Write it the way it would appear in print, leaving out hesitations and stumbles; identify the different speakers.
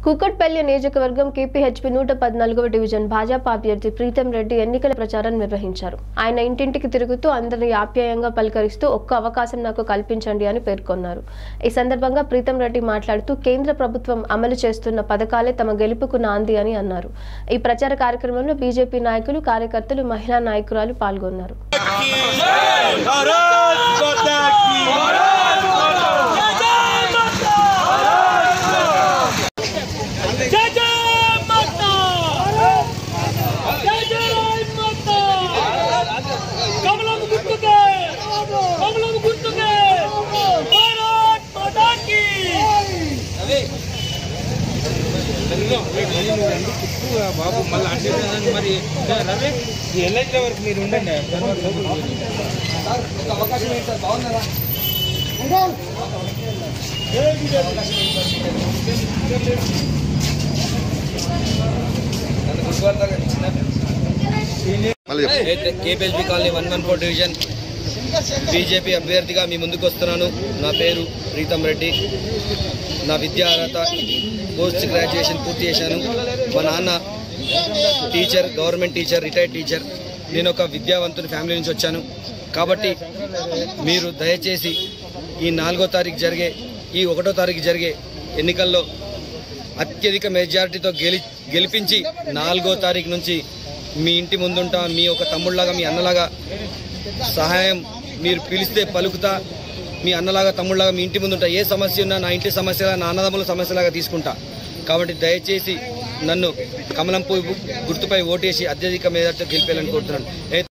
Speaker 1: కూకట్పల్లి నియోజకవర్గం KPHP 114వ division Bhajapa అభ్యర్థి ప్రీతం రెడ్డి ఎన్నికల ప్రచారం నిర్వహించారు. ఆయన ఇంటింటికి తిరుగుతూ అందరినీ ఆప్యాయంగా పలకరిస్తూ ఒక్క అవకాశం నాకు కల్పించండి అని పేర్కొన్నారు. ఈ సందర్భంగా ప్రీతం రెడ్డి మాట్లాడుతూ కేంద్ర ప్రభుత్వం అమలు చేస్తున్న పథకాలే తమ గెలుపుకు నాంది అని అన్నారు. ఈ ప్రచార కార్యక్రమంలో బీజేపీ నాయకులు, కార్యకర్తలు, మహిళా నాయకురాలు పాల్గొన్నారు.
Speaker 2: బాబు మళ్ళీ అంటే మరి రవి ఎల్ఐటీ వరకు మీరు ఉండండి. అవకాశం ఏంటి సార్? బాగున్నారా?
Speaker 3: కేపీహెచ్పీ కాలనీ 114 డివిజన్ బీజేపీ అభ్యర్థిగా మీ ముందుకు వస్తున్నాను. నా పేరు ప్రీతం రెడ్డి. నా విద్యా అర్హత పోస్ట్ గ్రాడ్యుయేషన్ పూర్తి చేశాను. మా నాన్న teacher, government teacher, retired teacher. నేను ఒక విద్యావంతుని ఫ్యామిలీ నుంచి వచ్చాను. కాబట్టి మీరు దయచేసి ఈ 4వ తారీఖు జరిగే, ఈ 1వ తారీఖు జరిగే ఎన్నికల్లో అత్యధిక మెజారిటీతో గెలిపించి 4వ తారీఖు నుంచి మీ ఇంటి ముందుంటా, మీ ఒక తమ్ముళ్లాగా, మీ అన్నలాగా సహాయం మీరు పిలిస్తే పలుకుతా, మీ అన్నలాగా తమ్ముళ్లాగా మీ ఇంటి ముందుంటా. ఏ సమస్య ఉన్నా నా ఇంటి సమస్యలా, నా అన్నదమ్ముల సమస్యలాగా తీసుకుంటా. కాబట్టి దయచేసి నన్ను కమలం పువ్వు గుర్తుపై ఓటేసి అత్యధిక మెజారిటీతో గెలిపేయాలని కోరుతున్నాను.